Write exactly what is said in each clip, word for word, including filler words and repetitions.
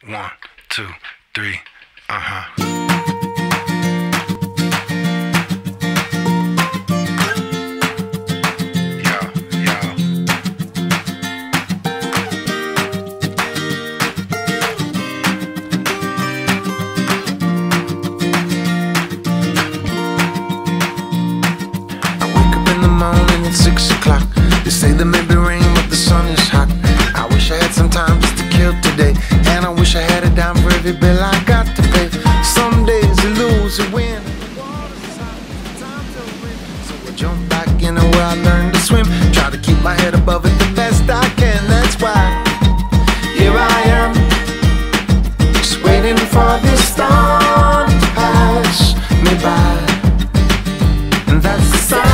One, two, three, uh-huh. Six o'clock. They say there may be rain, but the sun is hot. I wish I had some time just to kill today, and I wish I had a dime for every bill I got to pay. Some days you lose, you win. So I jump back in where I learned to swim. Try to keep my head above it the best I can. That's why here I am, just waiting for this storm to pass me by. And that's the sound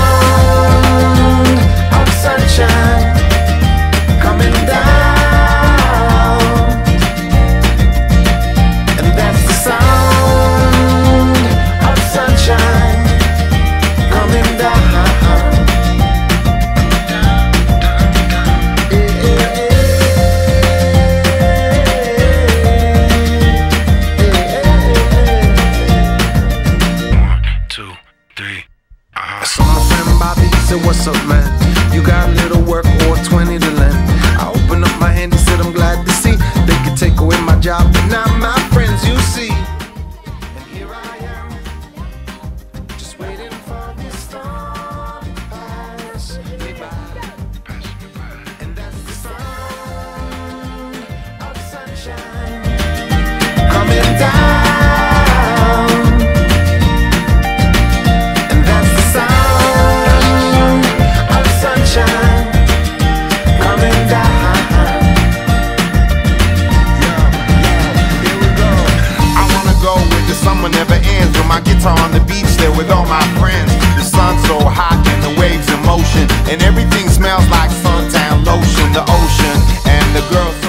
of sunshine coming down. And that's the sound of sunshine coming down. One, two, three. I saw my friend Bobby, he said, what's up, man? You got a little work or twenty to lend? I opened up my hand, he said, I'm glad to see they could take away my job, but not my friends, you see. And here I am, just waiting for this storm to pass me by. And that's the sound of sunshine coming down. Summer never ends with my guitar on the beach there with all my friends. The sun's so hot and the waves in motion, and everything smells like suntan lotion. The ocean and the girls